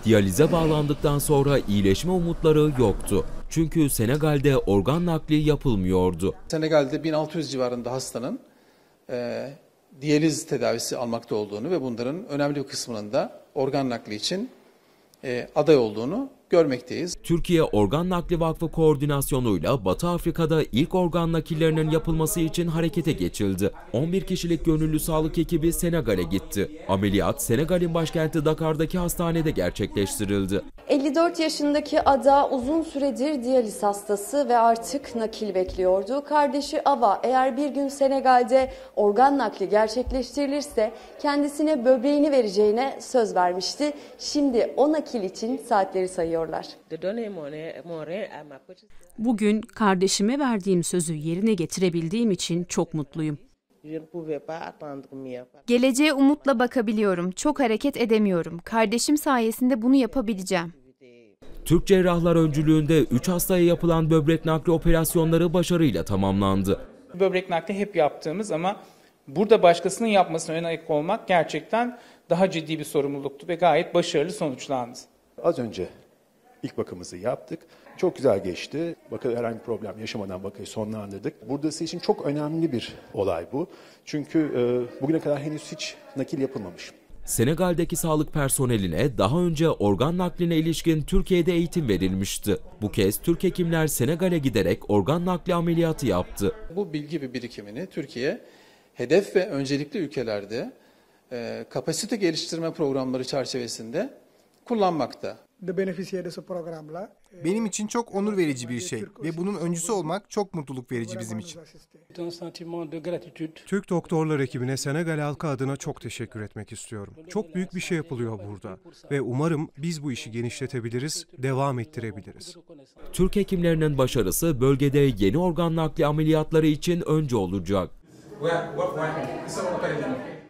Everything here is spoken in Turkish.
Diyalize bağlandıktan sonra iyileşme umutları yoktu. Çünkü Senegal'de organ nakli yapılmıyordu. Senegal'de 1600 civarında hastanın diyaliz tedavisi almakta olduğunu ve bunların önemli bir kısmının da organ nakli için aday olduğunu görmekteyiz. Türkiye Organ Nakli Vakfı koordinasyonuyla Batı Afrika'da ilk organ nakillerinin yapılması için harekete geçildi. 11 kişilik gönüllü sağlık ekibi Senegal'e gitti. Ameliyat Senegal'in başkenti Dakar'daki hastanede gerçekleştirildi. 54 yaşındaki Ada uzun süredir diyaliz hastası ve artık nakil bekliyordu. Kardeşi Ava eğer bir gün Senegal'de organ nakli gerçekleştirilirse kendisine böbreğini vereceğine söz vermişti. Şimdi o nakil için saatleri sayıyorlar. Bugün kardeşime verdiğim sözü yerine getirebildiğim için çok mutluyum. Geleceğe umutla bakabiliyorum. Çok hareket edemiyorum. Kardeşim sayesinde bunu yapabileceğim. Türk cerrahlar öncülüğünde 3 hastaya yapılan böbrek nakli operasyonları başarıyla tamamlandı. Böbrek nakli hep yaptığımız ama burada başkasının yapmasına ön ayak olmak gerçekten daha ciddi bir sorumluluktu ve gayet başarılı sonuçlandı. Az önce ilk bakımımızı yaptık. Çok güzel geçti. Bakın herhangi bir problem yaşamadan vakayı sonlandırdık. Buradası için çok önemli bir olay bu. Çünkü bugüne kadar henüz hiç nakil yapılmamış. Senegal'deki sağlık personeline daha önce organ nakline ilişkin Türkiye'de eğitim verilmişti. Bu kez Türk hekimler Senegal'e giderek organ nakli ameliyatı yaptı. Bu bilgi ve birikimini Türkiye hedef ve öncelikli ülkelerde kapasite geliştirme programları çerçevesinde kullanmakta. Benim için çok onur verici bir şey ve bunun öncüsü olmak çok mutluluk verici bizim için. Türk doktorlar ekibine Senegal halkı adına çok teşekkür etmek istiyorum. Çok büyük bir şey yapılıyor burada ve umarım biz bu işi genişletebiliriz, devam ettirebiliriz. Türk hekimlerinin başarısı bölgede yeni organ nakli ameliyatları için öncü olacak.